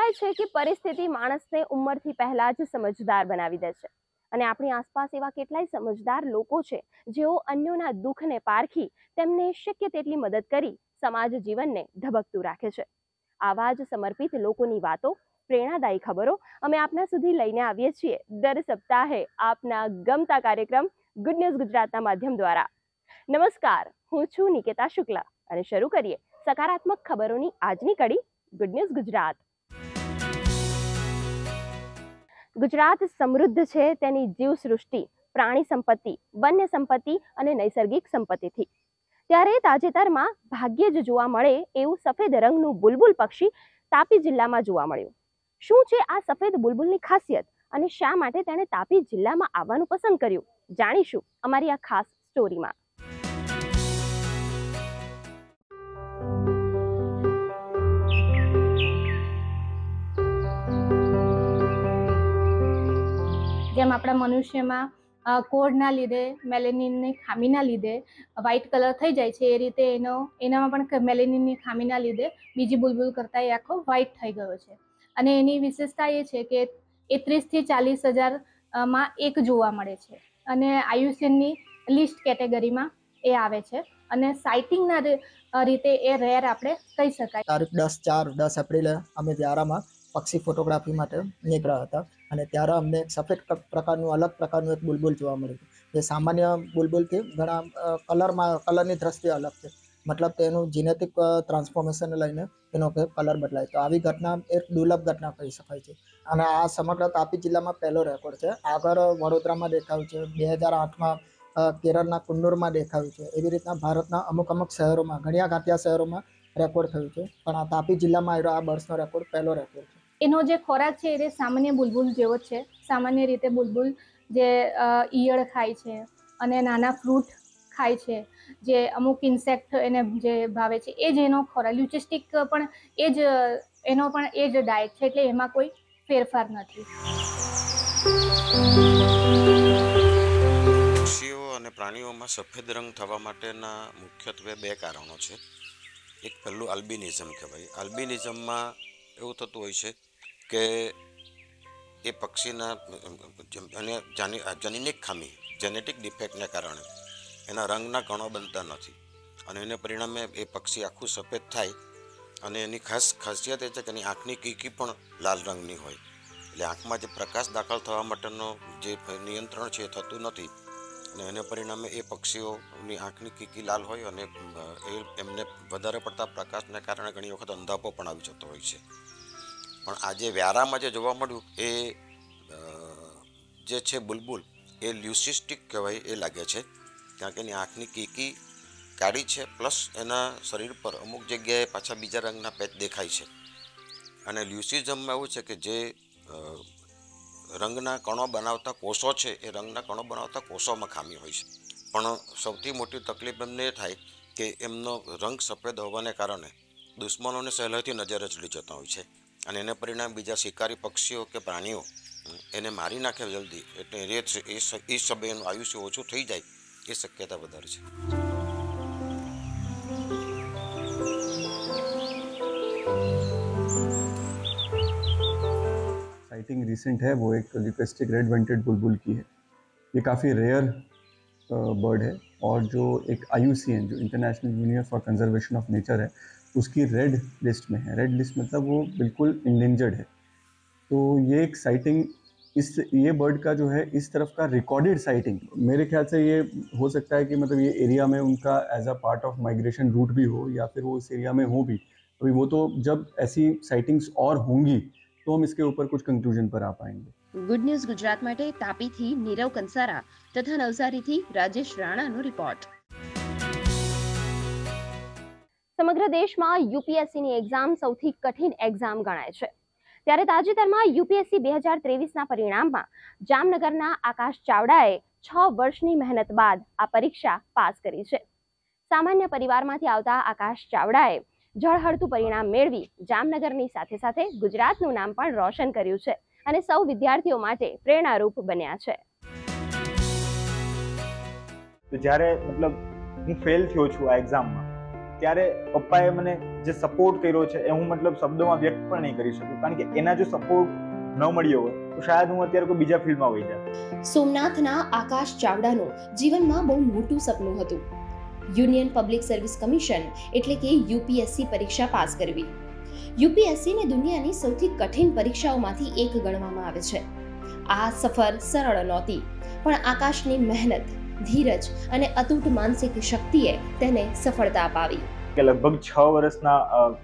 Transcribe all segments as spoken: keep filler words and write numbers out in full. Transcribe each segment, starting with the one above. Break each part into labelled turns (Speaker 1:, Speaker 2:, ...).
Speaker 1: કહેવાય છે કે પરિસ્થિતિ માણસને ઉંમરથી પહેલા જ સમજદાર બનાવી દે છે અને આપણી આસપાસ એવા કેટલાય સમજદાર લોકો છે જેઓ અન્યોના દુઃખને પારખી તેમને શક્ય તેટલી મદદ કરી સમાજ જીવનને ધબકતું રાખે છે। આવા જ સમર્પિત લોકોની વાતો, પ્રેરણાદાયી ખબરો અમે આપના સુધી લઈને આવીએ છીએ દર સપ્તાહે આપના ગમતા કાર્યક્રમ ગુડ ન્યૂઝ ગુજરાતના માધ્યમ દ્વારા। નમસ્કાર, હું છું નિકેતા શુક્લા અને શરૂ કરીએ સકારાત્મક ખબરોની આજની કડી ગુડ ન્યૂઝ ગુજરાત। ગુજરાત સમૃદ્ધ છે તેની જીવસૃષ્ટિ, પ્રાણી સંપત્તિ, વન્ય સંપત્તિ અને નૈસર્ગિક સંપત્તિથી। ત્યારે તાજેતરમાં ભાગ્યે જ જોવા મળે એવું સફેદ રંગનું બુલબુલ પક્ષી તાપી જિલ્લામાં જોવા મળ્યું। શું છે આ સફેદ બુલબુલની ખાસિયત અને શા માટે તેણે તાપી જિલ્લામાં આવવાનું પસંદ કર્યું, જાણીશું અમારી આ ખાસ સ્ટોરીમાં।
Speaker 2: જેમ આપણા મનુષ્યમાં કોડના લીધે, મેલેનિનની ખામીના લીધે વ્હાઇટ કલર થઈ જાય છે, એ રીતે એનો એનામાં પણ મેલેનિનની ખામીના લીધે બીજી બુલબુલ કરતાં એ આખો વ્હાઇટ થઈ ગયો છે। અને એની વિશેષતા એ છે કે એ ત્રીસથી ચાલીસ હજારમાં એક જોવા મળે છે અને આયુસીએનની લિસ્ટ કેટેગરીમાં એ આવે છે અને સાઇટિંગના રીતે એ રેર આપણે કહી શકાય।
Speaker 3: તારીખ દસ ચાર દસ એપ્રિલે અમે વ્યારામાં પક્ષી ફોટોગ્રાફી માટે નીકળ્યા હતા અને ત્યારે અમને એક સફેદ પ્રકારનું અલગ પ્રકારનું એક બુલબુલ જોવા મળ્યું, જે સામાન્ય બુલબુલથી ઘણા કલરમાં કલરની દ્રષ્ટિએ અલગ છે, મતલબ તેનું જીનેટિક ટ્રાન્સફોર્મેશનને લઈને તેનો કલર બદલાય। તો આવી ઘટના એક દુર્લભ ઘટના કહી શકાય છે અને આ સમગ્ર તાપી જિલ્લામાં પહેલો રેકોર્ડ છે। આગળ વડોદરામાં દેખાયું છે, બે હજાર આઠમાં કેરળના કુન્નુરમાં દેખાયું છે। એવી રીતના ભારતના અમુક અમુક શહેરોમાં, ઘણા ઘાટિયા શહેરોમાં રેકોર્ડ થયું છે, પણ આ તાપી જિલ્લામાં આવ્યો આ બર્ડ્સનો રેકોર્ડ પહેલો રેકોર્ડ છે।
Speaker 2: એનો જે ખોરાક છે એ સામાન્ય બુલબુલ જેવો છે। સામાન્ય રીતે બુલબુલ જે ઈયળ ખાય છે અને નાના ફ્રૂટ ખાય છે, જે અમુક ઇન્સેક્ટ એને જે ભાવે છે એ જ એનો ખોરાક, લ્યુચિસ્ટિક પણ એ જ એનો પણ એ જ ડાયટ છે, એટલે એમાં કોઈ ફેરફાર નથી।
Speaker 4: પક્ષીઓ અને પ્રાણીઓમાં સફેદ રંગ થવા માટેના મુખ્યત્વે બે કારણો છે। એક પહેલું આલ્બિનિઝમ કહેવાય। આલ્બિનિઝમમાં એવું થતું હોય છે કે એ પક્ષીના જનીનિક ખામી, જેનેટિક ડિફેક્ટને કારણે એના રંગના કણો બનતા નથી અને એને પરિણામે એ પક્ષી આખું સફેદ થાય અને એની ખાસ ખાસિયત એ છે કે એની આંખની કીકી પણ લાલ રંગની હોય, એટલે આંખમાં જે પ્રકાશ દાખલ થવા માટેનો જે નિયંત્રણ છે એ થતું નથી અને એને પરિણામે એ પક્ષીઓની આંખની કીકી લાલ હોય અને એ એમને વધારે પડતા પ્રકાશને કારણે ઘણી વખત અંધાપો પણ આવી જતો હોય છે। પણ આજે વ્યારામાં જે જોવા મળ્યું એ જે છે બુલબુલ એ લ્યુસિસ્ટિક કહેવાય એ લાગે છે, કારણ કે એની આંખની કીકી કાળી છે, પ્લસ એના શરીર પર અમુક જગ્યાએ પાછા બીજા રંગના પેચ દેખાય છે। અને લ્યુસિઝમમાં એવું છે કે જે રંગના કણો બનાવતા કોષો છે એ રંગના કણો બનાવતા કોષોમાં ખામી હોય છે, પણ સૌથી મોટી તકલીફ એમને એ થાય કે એમનો રંગ સફેદ હોવાને કારણે દુશ્મનોને સહેલાઈથી નજરે ચડી જતા હોય છે અને એને પરિણામે બીજા શિકારી પક્ષીઓ કે પ્રાણીઓ એને મારી નાખે જલ્દી, એટલે એ સમયનું આયુષ્ય ઓછું થઈ જાય એ શક્યતા વધારે છે।
Speaker 5: साइटिंग रिसेंट है वो एक ल्यूकेस्टिक रेड वेंटेड बुलबुल की है। ये काफ़ी रेयर बर्ड है और जो एक आई यू सी एन जो International Union for Conservation of Nature है उसकी रेड लिस्ट में है। रेड लिस्ट मतलब वो बिल्कुल इंडेंजर्ड है। तो ये एक साइटिंग इस ये बर्ड का जो है इस तरफ का रिकॉर्डेड साइटिंग मेरे ख्याल से ये हो सकता है कि मतलब ये एरिया में उनका as a part of migration route भी हो या फिर वो इस एरिया में हो भी। अभी वो तो जब ऐसी साइटिंग्स और होंगी तो हम इसके ऊपर कुछ कंक्लूजन पर आ पाएंगे।
Speaker 1: गुड न्यूज गुजरात માટે તાપીથી નીરવ કંસારા તથા નવસારીથી રાજેશ રાણાનો રિપોર્ટ। સમગ્ર દેશમાં યુપીએસસીની એક્ઝામ સૌથી કઠિન એક્ઝામ ગણાય છે, ત્યારે તાજેતરમાં યુપીએસસી બે હજાર ત્રેવીસના પરિણામમાં જામનગરના આકાશ ચાવડાએ છ વર્ષની મહેનત બાદ આ પરીક્ષા પાસ કરી છે। સામાન્ય પરિવારમાંથી આવતા આકાશ ચાવડાએ ઝળહળતું પરિણામ મેળવી જામનગરની સાથે સાથે ગુજરાતનું નામ પણ રોશન કર્યું છે અને સૌ વિદ્યાર્થીઓ માટે પ્રેરણારૂપ બન્યા છે।
Speaker 6: તો જ્યારે મતલબ હું ફેલ થયો છું આ એક્ઝામમાં, ત્યારે પપ્પાએ મને જે સપોર્ટ કર્યો છે એ હું મતલબ શબ્દોમાં વ્યક્ત પણ નહીં કરી શકું, કારણ કે એના જો સપોર્ટ ન મળ્યો હોય તો શાયદ હું અત્યારે કોઈ બીજા ફિલ્ડમાં વહી જાત.
Speaker 1: સોમનાથના આકાશ ચાવડાનું જીવનમાં બહુ મોટું સપનું હતું. યુનિયન પબ્લિક સર્વિસ કમિશન એટલે કે યુપીએસસી પરીક્ષા પાસ કરવી. યુપીએસસીને દુનિયાની સૌથી કઠિન પરીક્ષાઓમાંથી એક ગણવામાં આવે છે. આ સફર સરળ નહોતી, પણ આકાશની મહેનત, ધીરજ અને અતૂટ માનસિક શક્તિએ તેને સફળતા અપાવી.
Speaker 6: કે લગભગ છ વર્ષના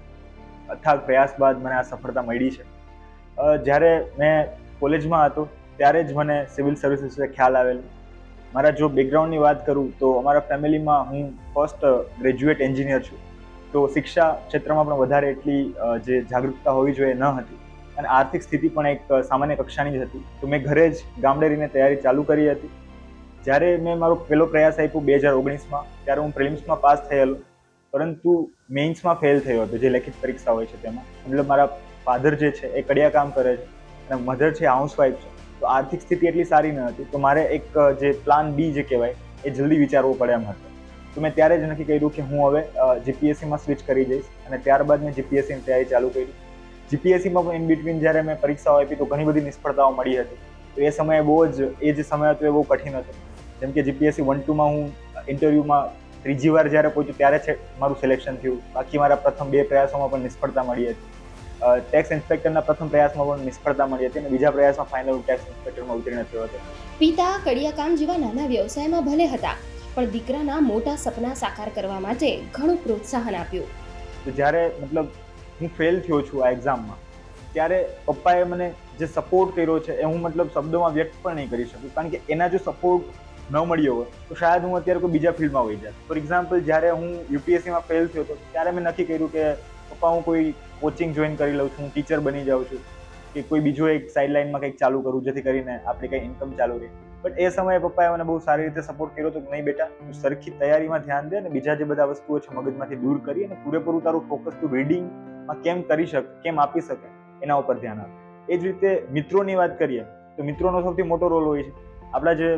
Speaker 6: અથાગ પ્રયાસ બાદ મને આ સફળતા મળી છે. જ્યારે મેં કોલેજમાં હતો ત્યારે જ મને સિવિલ સર્વિસ વિશે ખ્યાલ આવેલો. મારા જો બેકગ્રાઉન્ડની વાત કરું તો અમારા ફેમિલીમાં હું ફર્સ્ટ ગ્રેજ્યુએટ એન્જિનિયર છું, તો શિક્ષા ક્ષેત્રમાં પણ વધારે એટલી જે જાગૃતતા હોવી જોઈએ ન હતી, અને આર્થિક સ્થિતિ પણ એક સામાન્ય કક્ષાની જ હતી. તો મેં ઘરે જ ગામડે રહીને તૈયારી ચાલુ કરી હતી. જ્યારે મેં મારો પહેલો પ્રયાસ આપ્યો બે હજાર ઓગણીસમાં, ત્યારે હું પ્રિલિમ્સમાં પાસ થયેલો, પરંતુ મેઇન્સમાં ફેલ થયો હતો, જે લેખિત પરીક્ષા હોય છે તેમાં. મતલબ મારા ફાધર જે છે એ કડિયા કામ કરે છે અને મધર છે હાઉસવાઈફ છે, તો આર્થિક સ્થિતિ એટલી સારી ન હતી. તો મારે એક જે પ્લાન બી જે કહેવાય એ જલ્દી વિચારવો પડે એમ હતો. તો મેં ત્યારે જ નક્કી કર્યું કે હું હવે જીપીએસસીમાં સ્વિચ કરી જઈશ, અને ત્યારબાદ મેં જીપીએસસીની તૈયારી ચાલુ કરી. જીપીએસસીમાં પણ ઇન બિટવીન જ્યારે મેં પરીક્ષાઓ આપી તો ઘણી બધી નિષ્ફળતાઓ મળી હતી. તો એ સમયે બહુ જ એ જે સમય હતો એ બહુ કઠિન હતો. જેમ કે જીપીએસસી વન ટુમાં હું ઇન્ટરવ્યુમાં ત્રીજી વાર જ્યારે પહોંચ્યું ત્યારે છે મારું સિલેક્શન થયું. બાકી મારા પ્રથમ બે પ્રયાસોમાં પણ નિષ્ફળતા મળી હતી. ટેક્સ ઇન્સ્પેક્ટરના પ્રથમ પ્રયાસમાં પણ નિષ્ફળતા મળી હતી અને બીજા પ્રયાસમાં ફાઇનલ ટેક્સ ઇન્સ્પેક્ટરમાં ઉત્તીર્ણ થયો હતો.
Speaker 1: પિતા કડિયાકામ જેવા નાના વ્યવસાયમાં ભલે હતા, પણ દીકરાના મોટા સપના સાકાર કરવા માટે ઘણું પ્રોત્સાહન આપ્યું.
Speaker 6: તો જ્યારે મતલબ હું ફેલ થયો છું આ એક્ઝામમાં, ત્યારે પપ્પાએ મને જે સપોર્ટ કર્યો છે એ હું મતલબ શબ્દોમાં વ્યક્ત પણ નહીં કરી શકું, કારણ કે એના જો સપોર્ટ ન મળ્યો હોય તો શાયદ હું અત્યારે કોઈ બીજા ફિલ્ડમાં વહી જાત. ફોર એક્ઝામ્પલ, જ્યારે હું યુપીએસસીમાં ફેલ થયો હતો ત્યારે મેં નક્કી કર્યું કે પપ્પા હું કોઈ કોચિંગ જોઈન કરી લઉં છું, હું ટીચર બની જાઉં છું, કે કોઈ બીજો એક સાઇડલાઇનમાં કંઈક ચાલુ કરું જેથી કરીને આપણી કંઈ ઇન્કમ ચાલુ રહે. બટ એ સમયે પપ્પાએ મને બહુ સારી રીતે સપોર્ટ કર્યો હતો કે નહીં બેટા, તું સરખી તૈયારીમાં ધ્યાન દે અને બીજા જે બધા વસ્તુઓ છે મગજમાંથી દૂર કરી અને પૂરેપૂરું તારું ફોકસ તું રીડિંગમાં કેમ કરી શકે, કેમ આપી શકે એના ઉપર ધ્યાન આપ. એ જ રીતે મિત્રોની વાત કરીએ તો મિત્રોનો સૌથી મોટો રોલ હોય છે. આપણા જે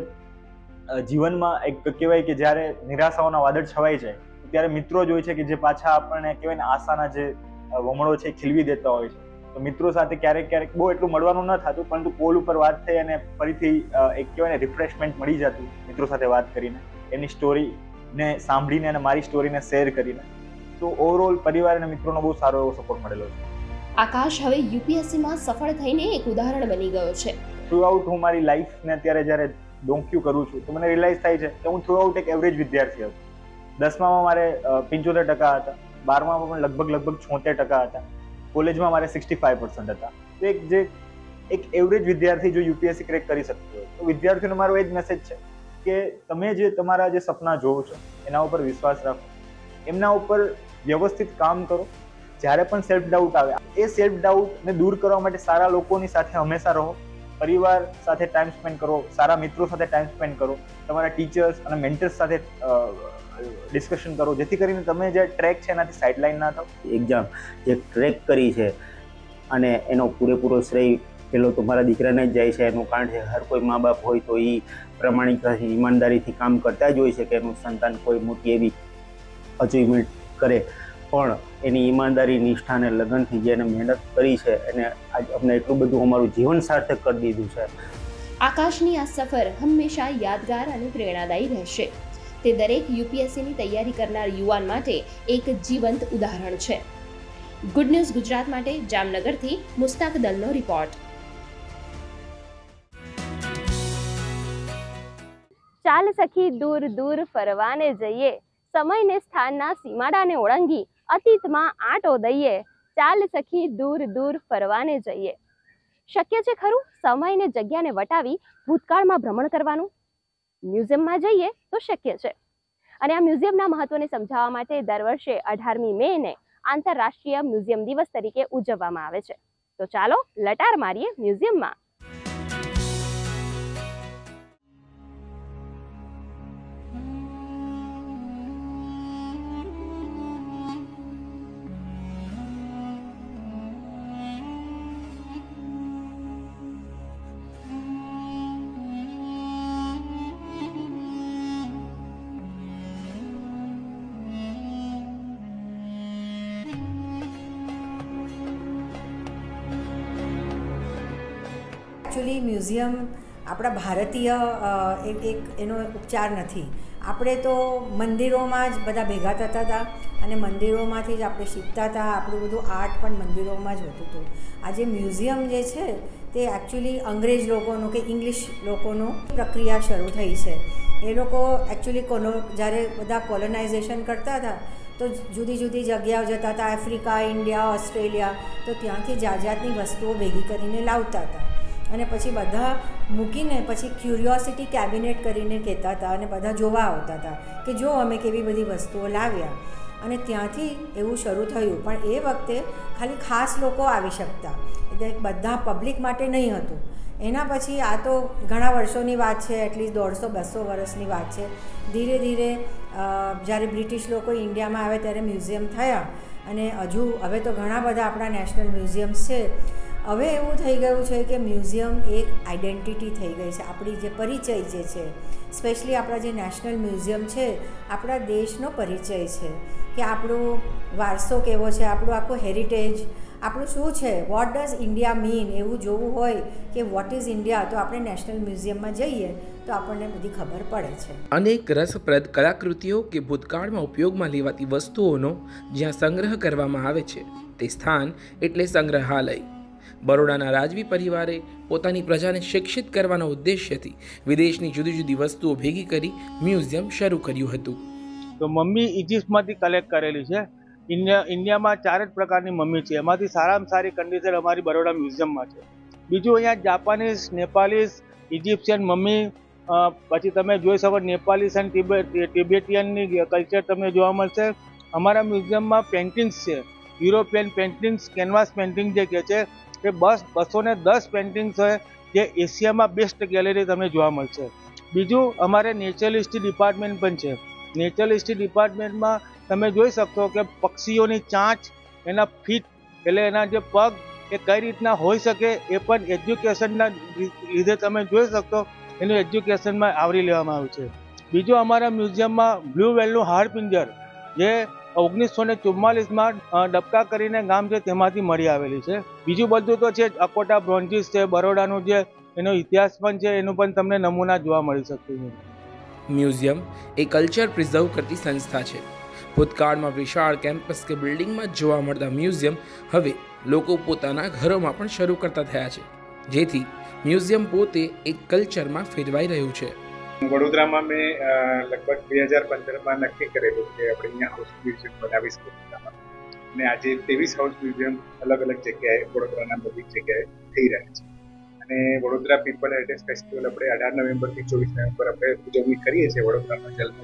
Speaker 6: જીવનમાં એક કહેવાય કે જ્યારે નિરાશાઓના વાદળ છવાઈ જાય ત્યારે મિત્રો જ હોય છે કે જે પાછા આપણને કહેવાય ને આશાના જે વમળો છે ખીલવી દેતા હોય છે. તો મિત્રો સાથે ક્યારેક ક્યારેક બહુ એટલું મળવાનું ન થતું, પરંતુ કોલ ઉપર વાત થઈ અને ફરીથી એક કહેવાય ને રિફ્રેશમેન્ટ મળી જતું મિત્રો સાથે વાત કરીને, એની સ્ટોરીને સાંભળીને અને મારી સ્ટોરીને શેર કરીને. તો ઓવરઓલ પરિવાર અને મિત્રોનો બહુ સારો એવો સપોર્ટ મળેલો છે.
Speaker 1: આકાશ હવે યુપીએસસીમાં સફળ થઈને એક ઉદાહરણ બની ગયો છે.
Speaker 6: થ્રુ આઉટ હું મારી લાઈફને અત્યારે જ્યારે ડોંક્યુ કરું છું તો મને રિયલાઇઝ થાય છે કે હું થ્રુ આઉટ એક એવરેજ વિદ્યાર્થી હતો. દસમામાં મારે પંચોતેર ટકા હતા, બારમામાં પણ લગભગ લગભગ છોતેર ટકા હતા, કોલેજમાં મારે સિક્સટી ફાઈવ પર્સન્ટ હતા. તો એક જે એક એવરેજ વિદ્યાર્થી જો યુપીએસસી ક્રેક કરી શકતો હોય તો વિદ્યાર્થીઓને મારો એ જ મેસેજ છે કે તમે જે તમારા જે સપના જોવો છો એના ઉપર વિશ્વાસ રાખો, એમના ઉપર વ્યવસ્થિત કામ કરો. જ્યારે પણ સેલ્ફ ડાઉટ આવે એ સેલ્ફ ડાઉટને દૂર કરવા માટે સારા લોકોની સાથે હંમેશા રહો, પરિવાર સાથે ટાઈમ સ્પેન્ડ કરો, સારા મિત્રો સાથે ટાઈમ સ્પેન્ડ કરો, તમારા ટીચર્સ અને મેન્ટર્સ સાથે ડિસ્કશન કરો, જેથી કરીને તમે જે ટ્રેક છે એનાથી સાઇડલાઇન ના થાવ.
Speaker 7: એક્ઝામ જે ટ્રેક કરી છે અને એનો પૂરેપૂરો શ્રેય પેલો તો મારા દીકરાને જ જાય છે. એનું કારણ છે હર કોઈ મા બાપ હોય તો એ પ્રમાણિકતાથી ઈમાનદારીથી કામ કરતા જ હોય છે કે એનું સંતાન કોઈ મોટી એવી અચીવમેન્ટ કરે, પણ એની ઈમાનદારી, નિષ્ઠા અને લગનથી જેને મહેનત કરી છે એને આજ અમને એટલું બધું અમારું જીવન સાર્થક કરી દીધું છે.
Speaker 1: આકાશની આ સફર હંમેશા યાદગાર અને પ્રેરણાદાયી રહેશે. તે દરેક યુપીએસસીની તૈયારી કરનાર યુવાન માટે એક જીવંત ઉદાહરણ છે. ગુડ ન્યૂઝ ગુજરાત માટે જામનગરથી મુસ્તાક દલનો રિપોર્ટ. ચાલ સખી દૂર દૂર ફરવાને જઈએ, સમયને સ્થાનના સીમાડાને ઓળંગી અતીતમાં આંટો દઈએ. ચાલ સખી દૂર દૂર ફરવાને જઈએ. શક્ય છે ખરું સમયને જગ્યાને વટાવી ભૂતકાળમાં ભ્રમણ કરવાનું? મ્યુઝિયમમાં જઈએ તો શક્ય છે. અને આ મ્યુઝિયમના મહત્વને સમજાવવા માટે દર વર્ષે અઢારમી મે ને આંતરરાષ્ટ્રીય મ્યુઝિયમ દિવસ તરીકે ઉજવવામાં આવે છે. તો ચાલો લટાર મારીએ મ્યુઝિયમમાં.
Speaker 8: એકચ્યુઅલી મ્યુઝિયમ આપણા ભારતીય એક એક એનો ઉપચાર નથી. આપણે તો મંદિરોમાં જ બધા ભેગા થતા હતા અને મંદિરોમાંથી જ આપણે શીખતા હતા. આપણું બધું આર્ટ પણ મંદિરોમાં જ હોતું હતું. આજે મ્યુઝિયમ જે છે તે એકચ્યુઅલી અંગ્રેજ લોકોનું કે ઇંગ્લિશ લોકોનું પ્રક્રિયા શરૂ થઈ છે. એ લોકો એકચ્યુઅલી કોલો જ્યારે બધા કોલોનાઇઝેશન કરતા હતા તો જુદી જુદી જગ્યાઓ જતા હતા, આફ્રિકા, ઇન્ડિયા, ઓસ્ટ્રેલિયા, તો ત્યાંથી જાત જાતની વસ્તુઓ ભેગી કરીને લાવતા હતા અને પછી બધા મૂકીને પછી ક્યુરિયોસિટી કેબિનેટ કરીને કહેતા હતા અને બધા જોવા આવતા હતા કે જો અમે કેવી બધી વસ્તુઓ લાવ્યા. અને ત્યાંથી એવું શરૂ થયું. પણ એ વખતે ખાલી ખાસ લોકો આવી શકતા, એટલે બધા પબ્લિક માટે નહીં હતું. એના પછી આ તો ઘણા વર્ષોની વાત છે, એટલીસ્ટ દોઢસો બસો વર્ષની વાત છે. ધીરે ધીરે જ્યારે બ્રિટિશ લોકો ઇન્ડિયામાં આવે ત્યારે મ્યુઝિયમ થયા અને હજુ હવે તો ઘણા બધા આપણા નેશનલ મ્યુઝિયમ્સ છે. હવે એવું થઈ ગયું છે કે મ્યુઝિયમ એક આઈડેન્ટિટી થઈ ગઈ છે, આપણી જે પરિચય જે છે. સ્પેશિયલી આપણા જે નેશનલ મ્યુઝિયમ છે આપણા દેશનો પરિચય છે કે આપણો વારસો કેવો છે, આપણું આખું હેરિટેજ, આપણું શું છે, વોટ ડઝ ઇન્ડિયા મીન, એવું જોવું હોય કે વોટ ઇઝ ઇન્ડિયા, તો આપણે નેશનલ મ્યુઝિયમમાં જઈએ તો આપણને બધી ખબર પડે છે.
Speaker 9: અનેક રસપ્રદ કલાકૃતિઓ કે ભૂતકાળમાં ઉપયોગમાં લેવાતી વસ્તુઓનો જ્યાં સંગ્રહ કરવામાં આવે છે તે સ્થાન એટલે સંગ્રહાલય. બરોડાના રાજવી પરિવારે પોતાની પ્રજાને શિક્ષિત કરવાના ઉદ્દેશ્યથી વિદેશની જુદી જુદી વસ્તુઓ ભેગી કરી મ્યુઝિયમ શરૂ કર્યું હતું.
Speaker 10: તો મમ્મી ઇજિપ્તમાંથી કલેક્ટ કરેલી છે. ઇન્ડિયા ઇન્ડિયામાં ચાર જ પ્રકારની મમ્મી છે, એમાંથી સારામાં સારી કન્ડિશન અમારી બરોડા મ્યુઝિયમમાં છે. બીજું અહીંયા જાપાનીઝ, નેપાલીઝ, ઇજિપ્શિયન મમ્મી, પછી તમે જોઈ શકો નેપાલીઝ અને ટિબેટિયનની કલ્ચર તમને જોવા મળશે. અમારા મ્યુઝિયમમાં પેઇન્ટિંગ્સ છે, યુરોપિયન પેઇન્ટિંગ્સ, કેનવાસ પેઇન્ટિંગ જે કહે છે એ બસ બસો ને દસ પેઇન્ટિંગ્સ છે જે એશિયામાં બેસ્ટ ગેલેરી તમને જોવા મળશે. બીજું અમારે નેચરલ હિસ્ટ્રી ડિપાર્ટમેન્ટ પણ છે. નેચરલ હિસ્ટ્રી ડિપાર્ટમેન્ટમાં તમે જોઈ શકશો કે પક્ષીઓની ચાંચ, એના ફીટ એટલે એના જે પગ એ કઈ રીતના હોઈ શકે એ પણ એજ્યુકેશનના લીધે તમે જોઈ શકશો, એનું એજ્યુકેશનમાં આવરી લેવામાં આવ્યું છે. બીજું અમારા મ્યુઝિયમમાં બ્લુ વેલનું હાડપિંજર જે ઓગણીસો ને ચુમ્માલીસમાં ડબકા કરીને ગામ છે તેમાંથી મળી આવેલી છે. બીજું બધું તો છે અકોટા બ્રોન્ઝીસ છે, બરોડાનું જે એનો ઇતિહાસ પણ છે, એનું પણ તમને નમૂના જોવા મળી શકતું છે.
Speaker 9: મ્યુઝિયમ એ કલ્ચર પ્રિઝર્વ કરતી સંસ્થા છે. ભૂતકાળમાં વિશાળ કેમ્પસ કે બિલ્ડિંગમાં જોવા મળતા મ્યુઝિયમ હવે લોકો પોતાના ઘરોમાં પણ શરૂ કરતા થયા છે, જેથી મ્યુઝિયમ પોતે એક કલ્ચરમાં ફેરવાઈ રહ્યું છે.
Speaker 11: વડોદરામાં મેં લગભગ બે હજાર પંદરમાં નક્કી કરેલું કે આપણે અહીંયા હાઉસ મ્યુઝિયમ બનાવીશું વડોદરામાં, અને આજે ત્રેવીસ હાઉસ મ્યુઝિયમ અલગ અલગ જગ્યાએ વડોદરાના બધી જગ્યાએ થઈ રહ્યા છે. અને વડોદરા પીપલ હેરિટેજ ફેસ્ટિવલ આપણે અઢાર નવેમ્બરથી ચોવીસ નવેમ્બર આપણે ઉજવણી કરીએ છીએ વડોદરાનો જન્મ.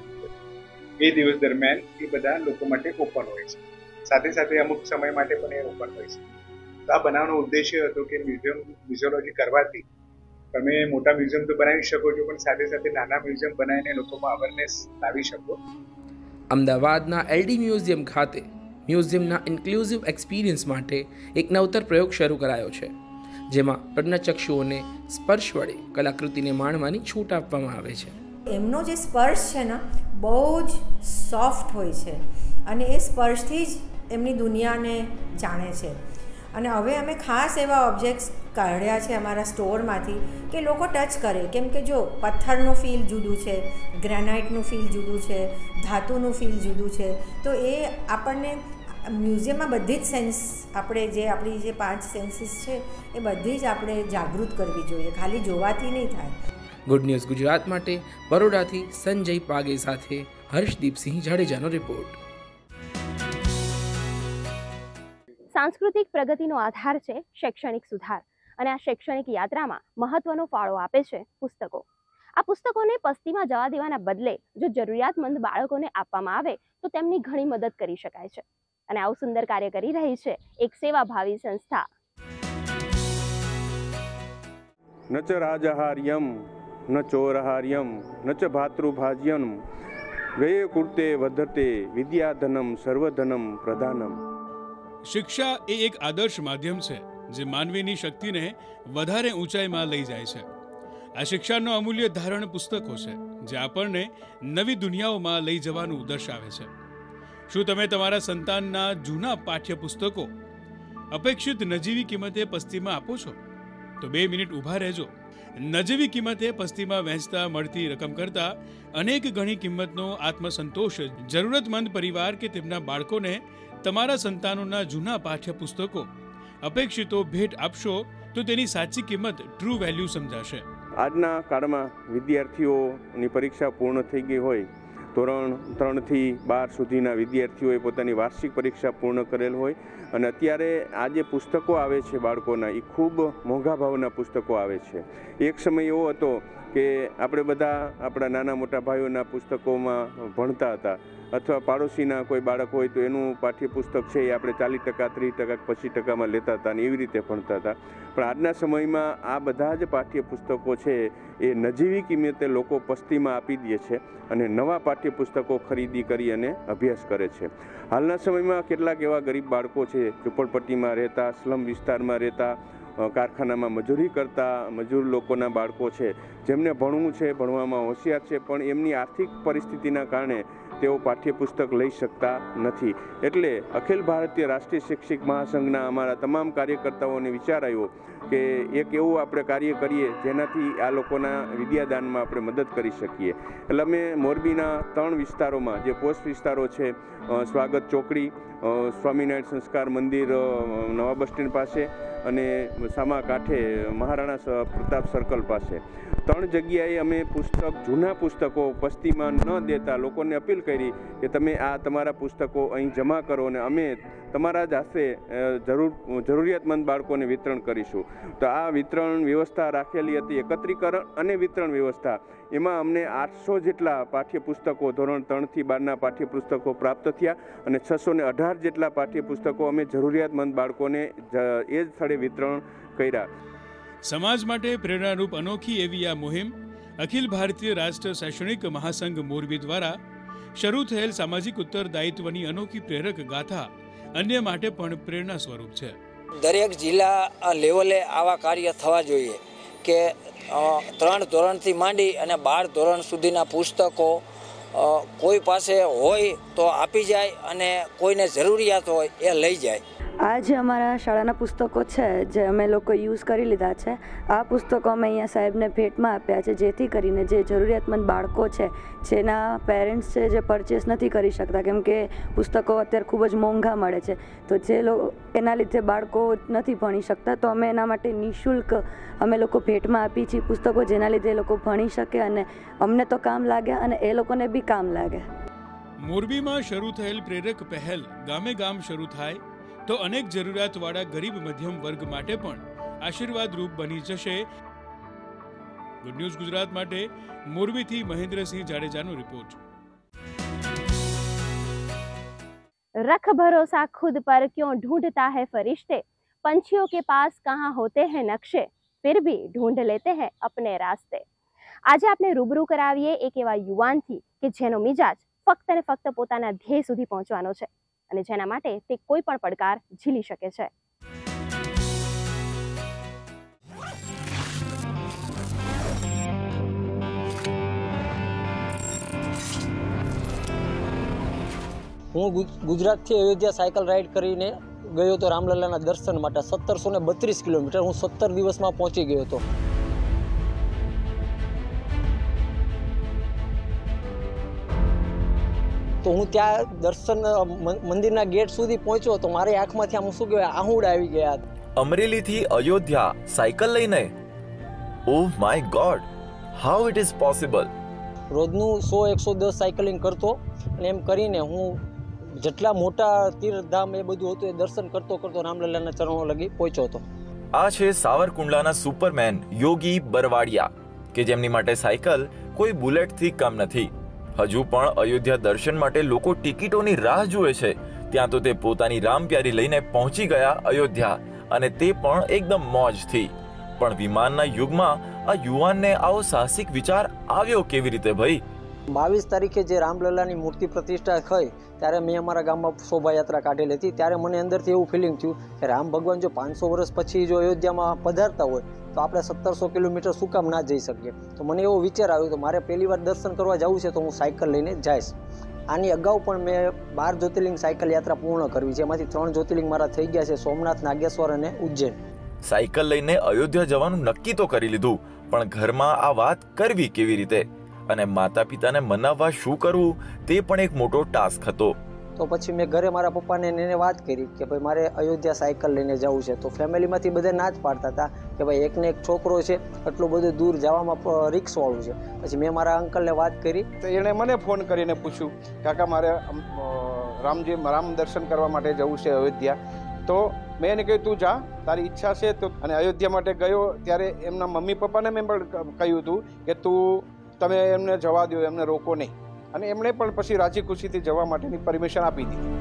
Speaker 11: એ દિવસ દરમિયાન એ બધા લોકો માટે ઓપન હોય છે, સાથે સાથે અમુક સમય માટે પણ એ ઓપન હોય છે. તો આ બનાવવાનો ઉદ્દેશ્ય હતો કે મ્યુઝિયમ મ્યુઝિયોલોજી કરવાથી તમે મોટા મ્યુઝિયમ તો બનાવી શકો છો, પણ સાથે સાથે નાના મ્યુઝિયમ બનાવીને લોકોમાં અવેરનેસ લાવી શકો.
Speaker 9: અમદાવાદના એલડી મ્યુઝિયમ ખાતે મ્યુઝિયમના ઇન્ક્લુઝિવ એક્સપિરિયન્સ માટે એક નવતર પ્રયોગ શરૂ કરાયો છે, જેમાં પ્રજ્ઞાચક્ષુઓને સ્પર્શ વડે કલાકૃતિને માણવાની છૂટ આપવામાં આવે છે.
Speaker 8: એમનો જે સ્પર્શ છે ને બહુ જ સોફ્ટ હોય છે અને એ સ્પર્શથી જ એમની દુનિયાને જાણે છે. અને હવે અમે ખાસ એવા ઓબ્જેક્ટ્સ કાઢ્યા છે અમારા સ્ટોરમાંથી કે લોકો ટચ કરે, કેમ કે જો પથ્થરનું ફીલ જુદું છે, ગ્રેનાઇટનું ફીલ જુદું છે, ધાતુનું ફીલ જુદું છે. તો એ આપણને મ્યુઝિયમમાં બધી જ સેન્સ આપણે જે આપણી જે પાંચ સેન્સીસ છે એ બધી જ આપણે જાગૃત કરવી જોઈએ, ખાલી જોવાથી નહીં થાય.
Speaker 9: ગુડ ન્યૂઝ ગુજરાત માટે બરોડાથી સંજય પાગે સાથે હર્ષદીપસિંહ જાડેજાનો રિપોર્ટ.
Speaker 1: સાંસ્કૃતિક પ્રગતિનો આધાર છે શૈક્ષણિક સુધાર, અને આ શૈક્ષણિક યાત્રામાં મહત્વનો ફાળો આપે છે પુસ્તકો. આ પુસ્તકોને પસ્તીમાં જવા દેવાના બદલે જો જરૂરિયાતમંદ બાળકોને આપવામાં આવે તો તેમની ઘણી મદદ કરી શકાય છે, અને આવું સુંદર કાર્ય કરી રહી છે એક સેવાભાવી સંસ્થા.
Speaker 12: ન ચ રાજહાર્યમ ન ચોરહાર્યમ ન ચ ભાતૃભાજ્યમ વ્યય કુર્તે વધતે વિદ્યાધનમ સર્વધનમ પ્રધાનમ.
Speaker 13: શિક્ષા એ એક આદર્શ માધ્યમ છે જે માનવીની શક્તિને વધારે ઊંચાઈમાં લઈ જાય છે. આ શિક્ષાનો અમૂલ્ય ધારણ પુસ્તકો છે જે આપણને નવી દુનિયાઓમાં લઈ જવાનું દર્શાવે છે. શું તમે તમારા સંતાનના જૂના પાઠ્યપુસ્તકો અપેક્ષિત નજીવી કિંમતે પસ્તીમાં આપો છો? તો બે મિનિટ ઊભા રહેજો. નજીવી કિંમતે પસ્તીમાં વહેંચતા મળતી રકમ કરતાં અનેક ગણી કિંમતનો આત્મસંતોષ જરૂરતમંદ પરિવાર કે તેમના બાળકોને તમારા સંતાનોના જૂના પાઠ્યપુસ્તકો અપેક્ષિતો ભેટ આપશો તો તેની સાચી કિંમત ટ્રુ વેલ્યુ સમજાશે.
Speaker 12: આજના કાળમાં વિદ્યાર્થીઓની પરીક્ષા પૂર્ણ થઈ ગઈ હોય, ધોરણ ત્રણથી બાર સુધીના વિદ્યાર્થીઓએ પોતાની વાર્ષિક પરીક્ષા પૂર્ણ કરેલ હોય અને અત્યારે આ જે પુસ્તકો આવે છે બાળકોના એ ખૂબ મોંઘા ભાવના પુસ્તકો આવે છે. એક સમય એવો હતો કે આપણે બધા આપણા નાના મોટા ભાઈઓના પુસ્તકોમાં ભણતા હતા અથવા પાડોશીના કોઈ બાળક હોય તો એનું પાઠ્યપુસ્તક છે એ આપણે ચાલીસ ટકા ત્રીસ ટકા પચીસ ટકામાં લેતા હતા અને એવી રીતે ભણતા હતા. પણ આજના સમયમાં આ બધા જ પાઠ્યપુસ્તકો છે એ નજીવી કિંમતે લોકો પસ્તીમાં આપી દે છે અને નવા પાઠ્યપુસ્તકો ખરીદી કરી અને અભ્યાસ કરે છે. હાલના સમયમાં કેટલાક એવા ગરીબ બાળકો છે, ઝૂંપડપટ્ટીમાં રહેતા, સ્લમ વિસ્તારમાં રહેતા, કારખાનામાં મજૂરી કરતા મજૂર લોકોના બાળકો છે, જેમને ભણવું છે, ભણવામાં હોશિયાર છે, પણ એમની આર્થિક પરિસ્થિતિના કારણે તેઓ પાઠ્યપુસ્તક લઈ શકતા નથી. એટલે અખિલ ભારતીય રાષ્ટ્રીય શૈક્ષિક મહાસંઘના અમારા તમામ કાર્યકર્તાઓને વિચાર આવ્યો કે એક એવું આપણે કાર્ય કરીએ જેનાથી આ લોકોના વિદ્યાદાનમાં આપણે મદદ કરી શકીએ. એટલે અમે મોરબીના ત્રણ વિસ્તારોમાં, જે પોસ્ટ વિસ્તારો છે, સ્વાગત ચોકડી, સ્વામિનારાયણ સંસ્કાર મંદિર નવા બસ સ્ટેન્ડ પાસે અને સામા કાંઠે મહારાણા પ્રતાપ સર્કલ પાસે, ત્રણ જગ્યાએ અમે પુસ્તક, જૂના પુસ્તકો પસ્તીમાં ન દેતા લોકોને અપીલ કરી કે તમે આ તમારા પુસ્તકો અહીં જમા કરો અને અમે તમારા જ હાથે જરૂર જરૂરિયાતમંદ બાળકોને વિતરણ કરીશું. તો આ વિતરણ વ્યવસ્થા રાખેલી હતી, એકત્રીકરણ અને વિતરણ વ્યવસ્થા. એમાં અમને આઠસો જેટલા પાઠ્યપુસ્તકો ધોરણ ત્રણથી બારના પાઠ્યપુસ્તકો પ્રાપ્ત થયા અને છસો ને અઢાર જેટલા પાઠ્યપુસ્તકો અમે જરૂરિયાતમંદ બાળકોને એ જ સ્થળે વિતરણ કર્યા.
Speaker 13: સમાજ માટે પ્રેરણારૂપ અનોખી એવી આ મુહિમ અખિલ ભારતીય રાષ્ટ્ર શૈક્ષણિક મહાસંઘ મોરબી દ્વારા શરૂ થયેલ સામાજિક ઉત્તરદાયિત્વની અનોખી પ્રેરક ગાથા અન્ય માટે પણ પ્રેરણા સ્વરૂપ છે.
Speaker 14: દરેક જિલ્લા લેવલે આવા કાર્ય થવા જોઈએ કે ત્રણ ધોરણથી માંડી અને બાર ધોરણ સુધીના પુસ્તકો કોઈ પાસે હોય તો આપી જાય અને કોઈને જરૂરિયાત હોય એ લઈ જાય.
Speaker 15: આ જે અમારા શાળાના પુસ્તકો છે જે અમે લોકો યુઝ કરી લીધા છે, આ પુસ્તકો અમે અહીંયા સાહેબને ભેટમાં આપ્યા છે, જેથી કરીને જે જરૂરિયાતમંદ બાળકો છે, જેના પેરેન્ટ્સ છે જે પરચેસ નથી કરી શકતા કેમ કે પુસ્તકો અત્યારે ખૂબ જ મોંઘા મળે છે, તો જે લોકો એના લીધે બાળકો નથી ભણી શકતા, તો અમે એના માટે નિઃશુલ્ક અમે લોકો ભેટમાં આપી છીએ પુસ્તકો, જેના લીધે એ લોકો ભણી શકે અને અમને તો કામ લાગે અને એ લોકોને બી કામ લાગે.
Speaker 13: મોરબીમાં શરૂ થયેલ પ્રેરક પહેલ ગામે ગામ શરૂ થાય તો અનેક જરૂરિયાતવાળા ગરીબ મધ્યમ વર્ગ માટે પણ આશીર્વાદરૂપ બની જશે. ગુડ ન્યૂઝ ગુજરાત માટે મોરબીથી મહેન્દ્રસિંહ જાડેજાનો રિપોર્ટ.
Speaker 1: रख भरोसा खुद पर क्यों ढूंढता है फरिश्ते, पंछियों के पास कहाँ होते हैं नक्शे, फिर भी ढूंढ लेते हैं अपने रास्ते. આજે આપણે રૂબરૂ કરાવીએ એક એવા યુવાનથી કે જેનો મિજાજ ફક્ત ને ફક્ત પોતાના ધ્યેય સુધી પહોંચવાનો છે અને જેના માટે તે કોઈ પણ પડકાર ઝીલી શકે છે.
Speaker 16: હું ગુજરાતથી અયોધ્યા સાયકલ રાઈડ કરીને ગયો હતો રામલલ્લાના દર્શન માટે. સત્તરસો ને બત્રીસ કિલોમીટર હું સત્તર દિવસમાં પહોંચી ગયો હતો. તો હું ત્યાં દર્શન મંદિરના ગેટ સુધી પહોંચ્યો તો મારી આંખમાંથી આમ શું કહેવાય આહુડ આવી ગયા.
Speaker 17: અમરેલીથી અયોધ્યા સાયકલ લઈને? Oh my god, how it is possible?
Speaker 16: રોજનું સો એકસો દસ સાયકલિંગ કરતો અને એમ કરીને હું જેટલા મોટા તીર્થધામ એ બધું હતું એ દર્શન કરતો કરતો રામલલ્લાના ચરણો લગી પહોંચ્યો હતો.
Speaker 17: આ છે સાવરકુંડલાના સુપરમેન યોગી બરવાડિયા કે જેમની માટે સાયકલ કોઈ બુલેટથી કમ નથી. હજુ પણ અયોધ્યા દર્શન માટે લોકો ટિકિટોની રાહ જુએ છે, ત્યાં તો તે પોતાની રામપ્યારી લઈને પહોંચી ગયા અયોધ્યા, અને તે પણ એકદમ મોજથી. પણ વિમાનના યુગમાં આ યુવાનને આવો સાહસિક વિચાર આવ્યો કેવી રીતે ભાઈ?
Speaker 16: બાવીસ તારીખે જે રામલલ્લાની મૂર્તિ પ્રતિષ્ઠા થઈ ત્યારે મેં અમારા ગામમાં શોભાયાત્રા કાઢેલી હતી. ત્યારે મને અંદરથી એવું ફિલિંગ થયું કે રામ ભગવાન જો પાંચસો વર્ષ પછી જો અયોધ્યામાં પધારતા હોય તો આપણે સત્તરસો કિલોમીટર શું કામ ના જઈ શકીએ? તો મને એવો વિચાર આવ્યો તો મારે પહેલી વાર દર્શન કરવા જવું છે તો હું સાયકલ લઈને જઈશ. આની અગાઉ પણ મેં બાર જ્યોતિર્લિંગ સાયકલ યાત્રા પૂર્ણ કરવી છે, એમાંથી ત્રણ જ્યોતિર્લિંગ મારા થઈ ગયા છે, સોમનાથ, નાગેશ્વર અને ઉજ્જૈન.
Speaker 17: સાયકલ લઈને અયોધ્યા જવાનું નક્કી તો કરી લીધું, પણ ઘરમાં આ વાત કરવી કેવી રીતે અને માતા પિતાને મનાવવા શું કરવું તે પણ એક મોટો ટાસ્ક હતો.
Speaker 16: તો પછી મેં ઘરે મારા પપ્પાને એને વાત કરી કે ભાઈ મારે અયોધ્યા સાયકલ લઈને જવું છે. તો ફેમિલીમાંથી બધા ના જ પાડતા હતા કે ભાઈ એકને એક છોકરો છે, એટલું બધું દૂર જવામાં રિક્સવાળું છે. પછી મેં મારા અંકલને વાત કરી
Speaker 18: તો એણે મને ફોન કરીને પૂછ્યું, કાકા મારે રામજી રામ દર્શન કરવા માટે જવું છે અયોધ્યા. તો મેં એને કહ્યું તું જા, તારી ઈચ્છા છે તો. અને અયોધ્યા માટે ગયો ત્યારે એમના મમ્મી પપ્પાને મેં પણ કહ્યું હતું કે તું તમે એમને જવા દો, એમને રોકો નહીં. અને એમણે પણ પછી રાજી ખુશીથી જવા માટેની પરમિશન આપી દીધી.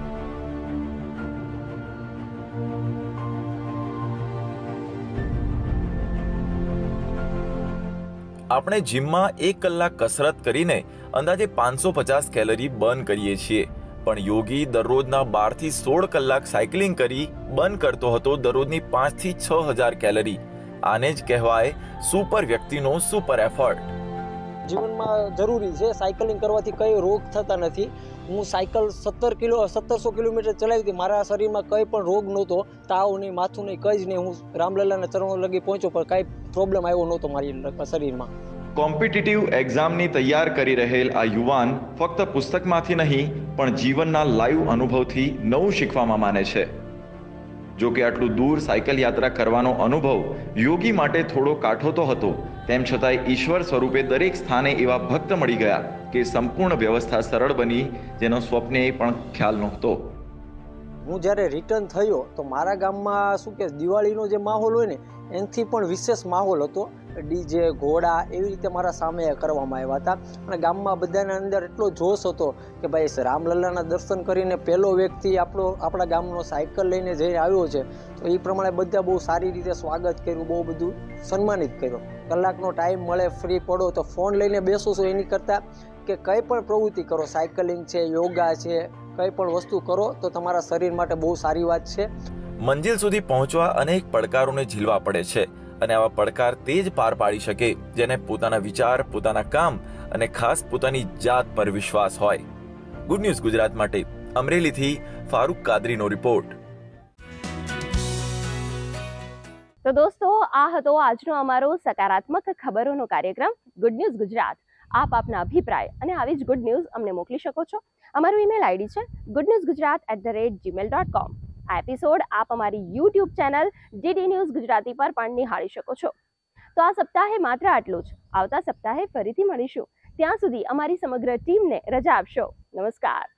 Speaker 17: આપણે જીમમાં એક કલાક કસરત કરીને અંદાજે પાંચસો પચાસ કેલરી બર્ન કરીએ છીએ, પણ યોગી દરરોજના બાર થી સોળ કલાક સાયકલિંગ કરી બર્ન કરતો હતો દરરોજની પાંચ થી છ હજાર કેલરી. આને જ કહેવાય સુપર વ્યક્તિનો સુપર એફર્ટ.
Speaker 16: જીવનમાં જરૂરી છે. સાયકલિંગ કરવાથી કઈ રોગ થતા નથી. હું સાયકલ સત્તર કિલો સત્તરસો કિલોમીટર ચલાવી હતી, મારા શરીરમાં કંઈ પણ રોગ નહોતો, તાવ નહીં, માથું નહીં, કંઈ જ નહીં. હું રામલલ્લાના ચરણો લગી પહોંચ્યો પણ કાંઈ પ્રોબ્લેમ આવ્યો નહોતો મારી શરીરમાં.
Speaker 19: કોમ્પિટિટિવ એક્ઝામની તૈયાર કરી રહેલ આ યુવાન ફક્ત પુસ્તકમાંથી નહીં પણ જીવનના લાઈવ અનુભવથી નવું શીખવામાં માને છે. જો કે આટલું દૂર સાયકલ યાત્રા કરવાનો અનુભવ યોગી માટે થોડો કાઠો તો હતો, તેમ છતાંય ઈશ્વર સ્વરૂપે દરેક સ્થાને એવા ભક્ત મળી ગયા કે સંપૂર્ણ વ્યવસ્થા સરળ બની, જેનો સ્વપ્ને પણ ખ્યાલ નહોતો.
Speaker 16: હું જ્યારે રિટર્ન થયો તો મારા ગામમાં શું કે દિવાળીનો જે માહોલ હોય ને એનાથી પણ વિશેષ માહોલ હતો. ડીજે, ઘોડા એવી રીતે મારા સામે કરવામાં આવ્યા હતા. અને ગામમાં બધાના અંદર એટલો જોશ હતો કે ભાઈ રામલલ્લાના દર્શન કરીને પહેલો વ્યક્તિ આપણો આપણા ગામનો સાયકલ લઈને જઈને આવ્યો છે. તો એ પ્રમાણે બધા બહુ સારી રીતે સ્વાગત કર્યું, બહુ બધું સન્માનિત કર્યો. કલાકનો ટાઈમ મળે, ફ્રી પડો તો ફોન લઈને બેસો છો એની કરતાં કે કંઈ પણ પ્રવૃત્તિ કરો, સાયકલિંગ છે, યોગા છે, કંઈ પણ વસ્તુ કરો તો તમારા શરીર માટે બહુ સારી વાત છે.
Speaker 17: મંજિલ સુધી પહોંચવા અનેક પડકારોને ઝીલવા પડે છે, અને આવા પડકાર તે જ પાર પાડી શકે જેને પોતાના વિચાર, પોતાના કામ અને ખાસ પોતાની જાત પર વિશ્વાસ હોય. ગુડ ન્યૂઝ ગુજરાત માટે અમરેલીથી ફારૂક કાદરીનો રિપોર્ટ.
Speaker 1: તો દોસ્તો, આ હતો આજનો અમારો સકારાત્મક ખબરોનો કાર્યક્રમ ગુડ ન્યૂઝ ગુજરાત. આપ આપના અભિપ્રાય અને આવી જ ગુડ ન્યૂઝ અમને મોકલી શકો છો. અમારું ઈમેલ આઈડી છે good news Gujarat at the rate gmail dot com. આ એપિસોડ આપ અમારી YouTube channel DD news Gujarati પર પણ નિહાળી શકો છો. તો આ સપ્તાહે માત્ર આટલું જ. આવતા સપ્તાહે ફરીથી મળીશું. ત્યાં સુધી અમારી સમગ્ર ટીમને રજા આપશો. નમસ્કાર.